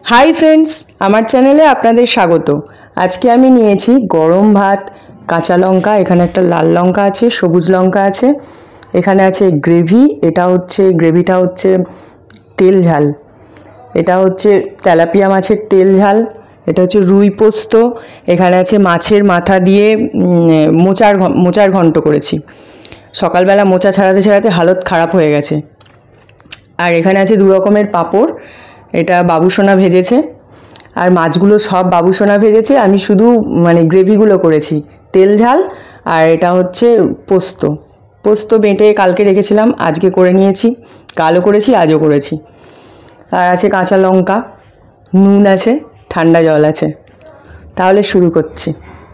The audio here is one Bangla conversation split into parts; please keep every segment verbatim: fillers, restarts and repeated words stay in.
হাই ফ্রেন্ডস, আমার চ্যানেলে আপনাদের স্বাগত। আজকে আমি নিয়েছি গরম ভাত, কাঁচা লঙ্কা, এখানে একটা লাল লঙ্কা আছে, সবুজ লঙ্কা আছে, এখানে আছে গ্রেভি। এটা হচ্ছে গ্রেভিটা হচ্ছে তেল ঝাল, এটা হচ্ছে তেলাপিয়া মাছের তেল ঝাল, এটা হচ্ছে রুই পোস্ত, এখানে আছে মাছের মাথা দিয়ে মোচার মোচার ঘন্ট করেছি। সকালবেলা মোচা ছাড়াতে ছাড়াতে হালত খারাপ হয়ে গেছে। আর এখানে আছে দু রকমের পাঁপড়, এটা বাবুসোনা ভেজেছে, আর মাছগুলো সব বাবুসোনা ভেজেছে, আমি শুধু মানে গ্রেভিগুলো করেছি, তেল ঝাল। আর এটা হচ্ছে পোস্ত, পোস্ত বেটে কালকে রেখেছিলাম, আজকে করে নিয়েছি, কালও করেছি আজও করেছি। আর আছে কাঁচা লঙ্কা, নুন আছে, ঠান্ডা জল আছে। তাহলে শুরু করছি।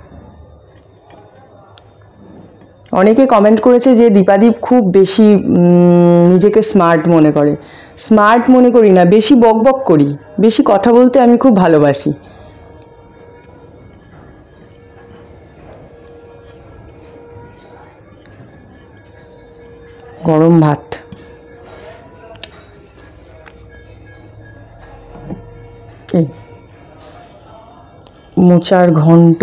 অনেকে কমেন্ট করেছে যে দীপাদীপ খুব বেশি নিজেকে স্মার্ট মনে করে। স্মার্ট মনে করি না, বেশি বকবক করি, বেশি কথা বলতে আমি খুব ভালোবাসি। গরম ভাত, এই মোচার ঘন্ট,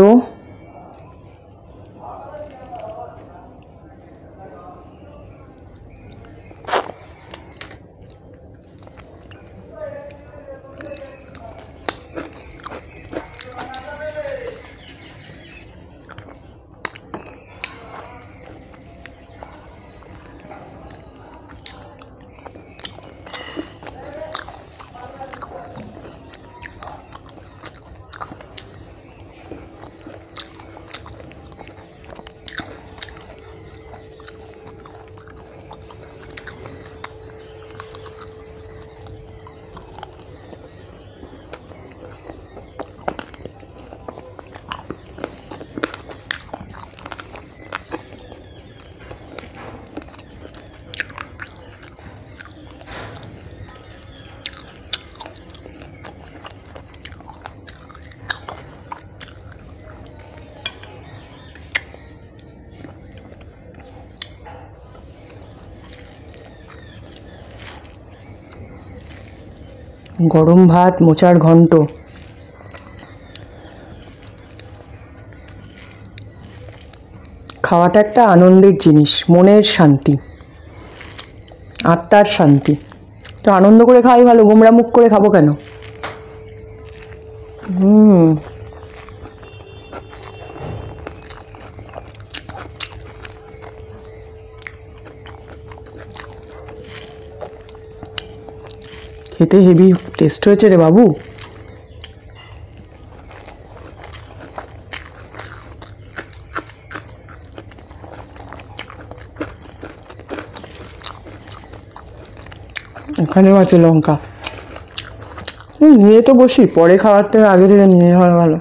গরম ভাত, মোচার ঘন্ট। খাওয়াটা একটা আনন্দের জিনিস, মনের শান্তি, আত্মার শান্তি। তো আনন্দ করে খাওয়াই ভালো, গোমরা মুখ করে খাবো কেন? হুম খেতে হেভি টেস্ট হয়েছে রে বাবু। এখানেও আছে লঙ্কা। নিয়ে তো বসি, পরে খাওয়ার থেকে আগে থেকে নিয়ে যাওয়া ভালো।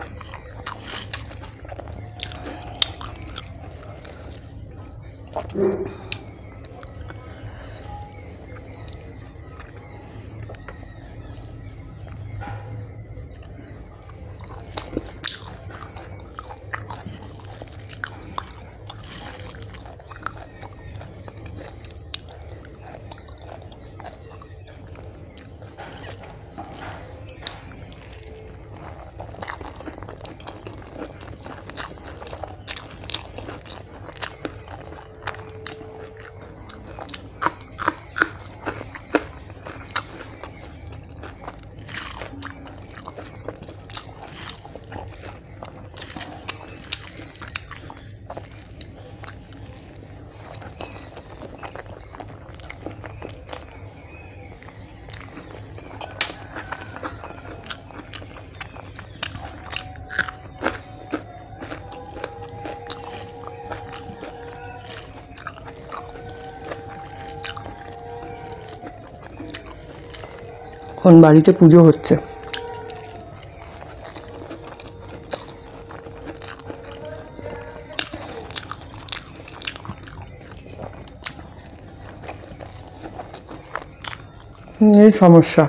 এখন বাড়িতে পুজো হচ্ছে। এই সমস্যা।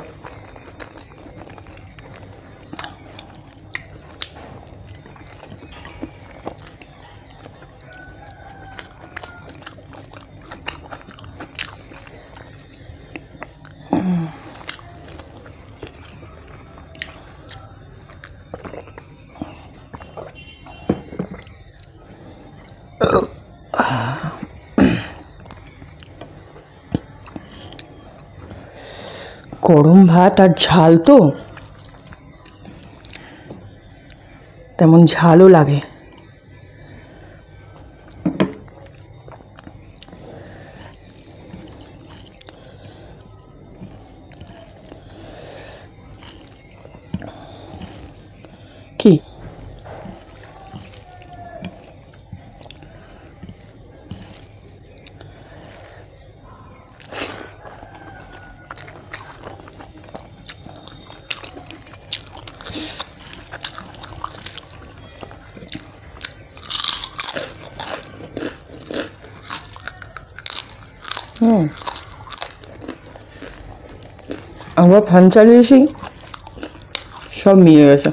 গরম ভাত আর ঝাল তো, তেমন ঝালও লাগে। কি হুম আমরা ফ্যান চালিয়েছি, সব মিলে গেছে।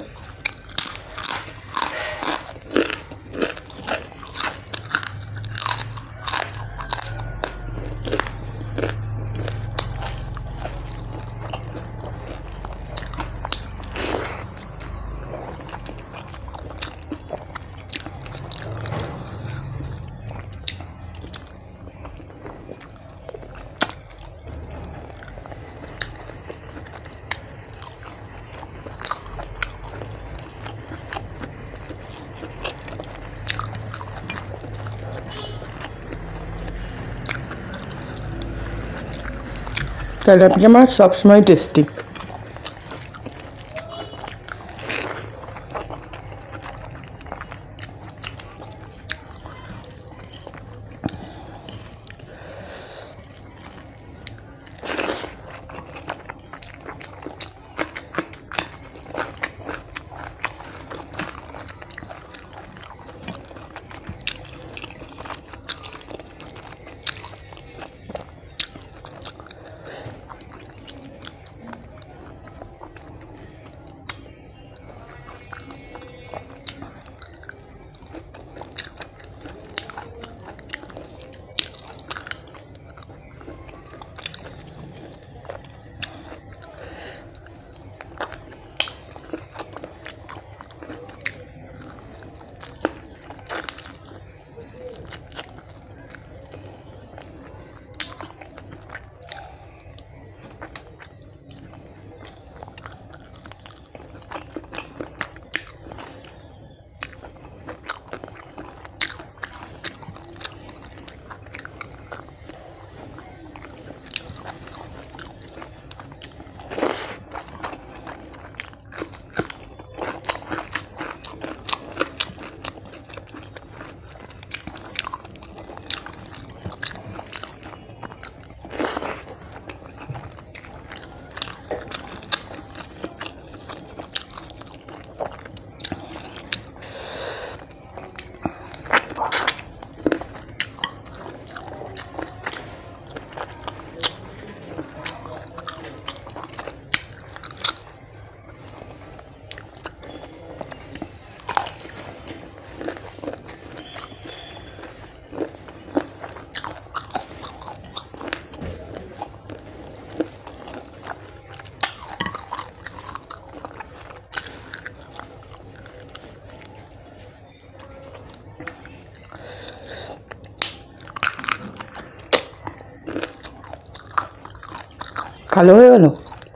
তেলাপিয়া মাছ সবসময় টেস্টি। কালো হয়ে গেল।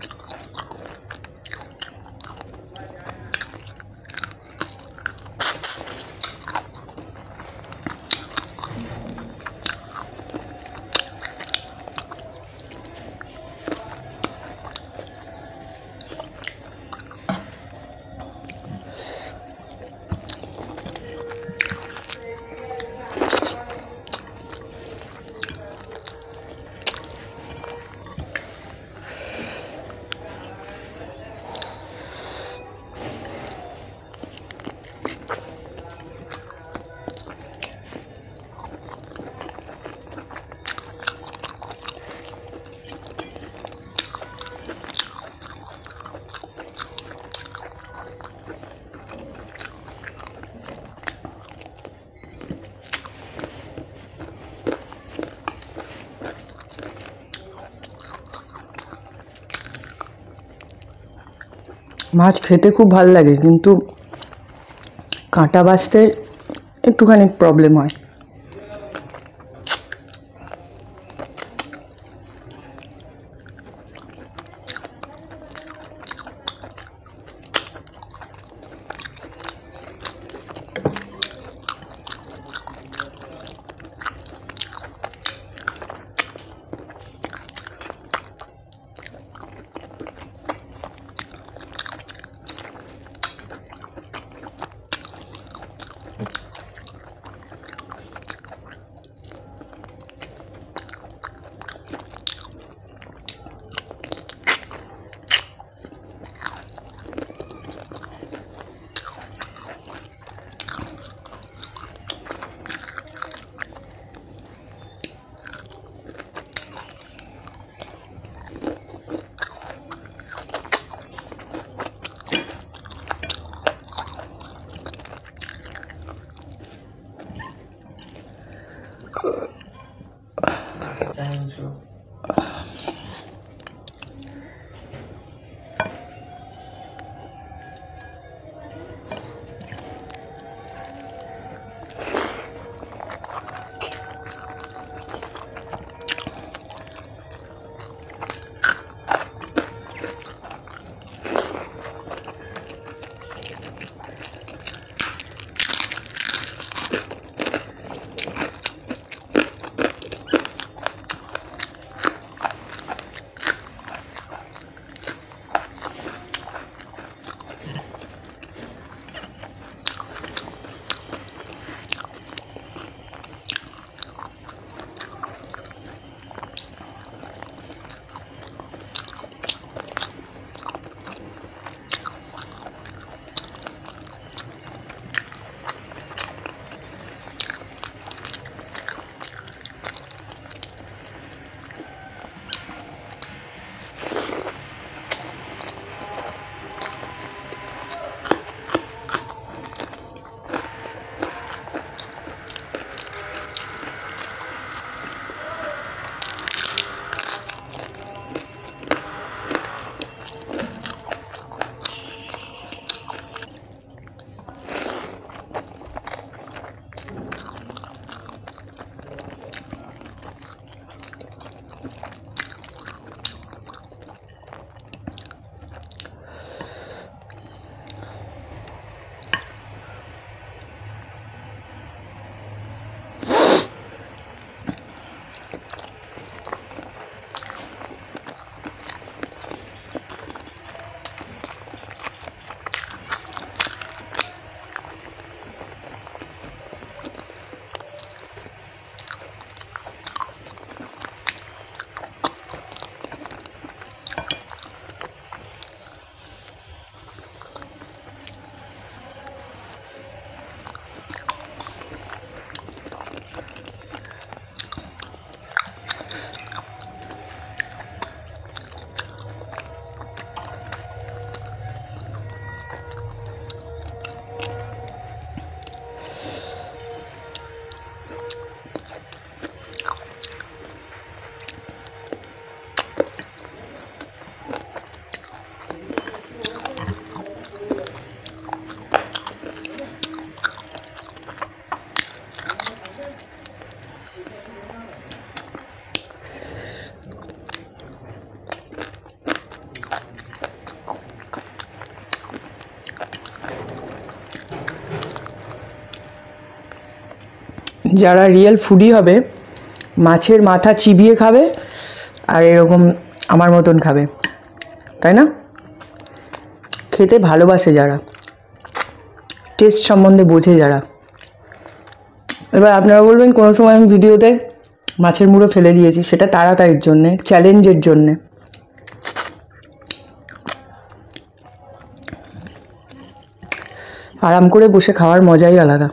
মাছ খেতে খুব ভালো লাগে, কিন্তু কাঁটা বাছতে একটুখানি প্রবলেম হয়। যারা রিয়েল ফুডি হবে মাছের মাথা চিবিয়ে খাবে আর এরকম আমার মতন খাবে, তাই না? খেতে ভালোবাসে যারা, টেস্ট সম্বন্ধে বোঝে যারা। এবার আপনারা বলবেন কোনো সময় আমি ভিডিওতে মাছের মুড়ো ফেলে দিয়েছি, সেটা তাড়াতাড়ির জন্যে, চ্যালেঞ্জের জন্যে। আরাম করে বসে খাওয়ার মজাই আলাদা।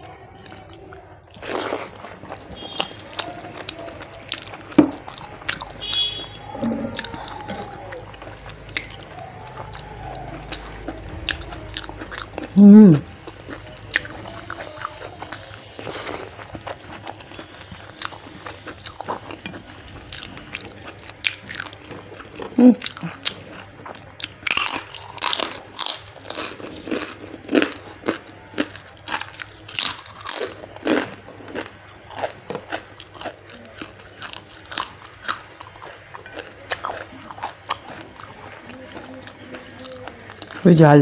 হুম হুম ঝাল।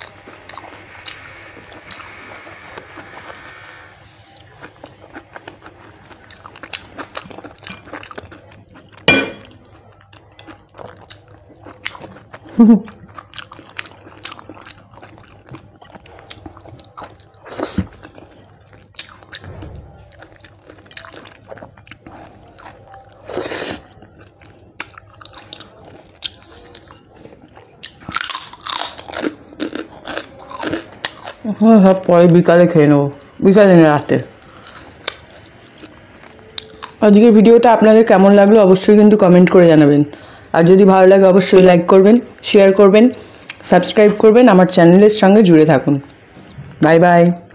হ্যাঁ সব পরে বিকালে খেয়ে নেবো, বিকালে না রাতে। আজকের ভিডিওটা আপনাদের কেমন লাগলো অবশ্যই কিন্তু কমেন্ট করে জানাবেন। আর যদি ভালো লাগে অবশ্যই লাইক করবেন, শেয়ার করবেন, সাবস্ক্রাইব করবেন, আমার চ্যানেলের সঙ্গে জুড়ে থাকুন। Bye by.